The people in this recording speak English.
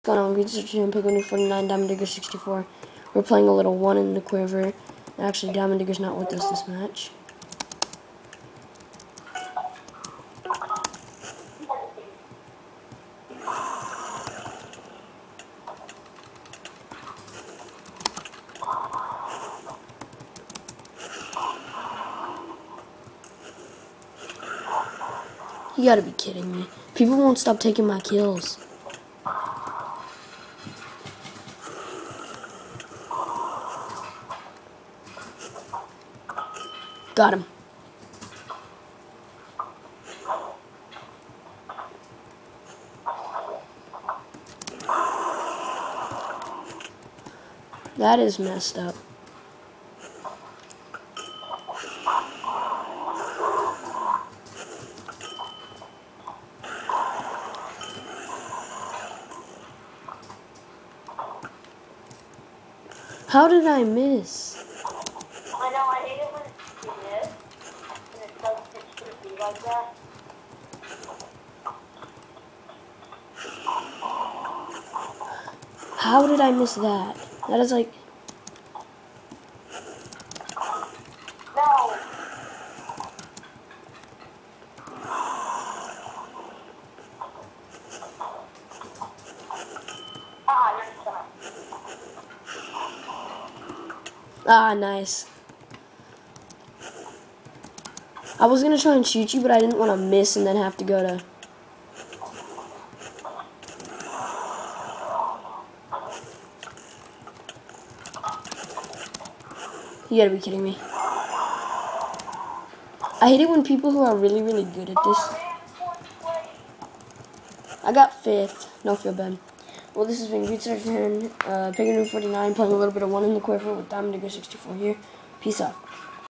Going on, Research and Piggy 49, Diamond Digger 64. We're playing a little one in the quiver. Actually, Diamond Digger's not with us this match. You gotta be kidding me. People won't stop taking my kills. Got him. That is messed up. How did I miss? I know, I hate it when you miss, and it doesn't pitch to the beat like that. How did I miss that? That is like... No! Ah, you're stuck. Ah, nice. I was gonna try and shoot you, but I didn't want to miss and then have to go to... You gotta be kidding me. I hate it when people who are really, really good at this... I got 5th. No feel bad. Well, this has been Research and Piggy 49 playing a little bit of one in the quiver with Diamond Digger 64 here. Peace out.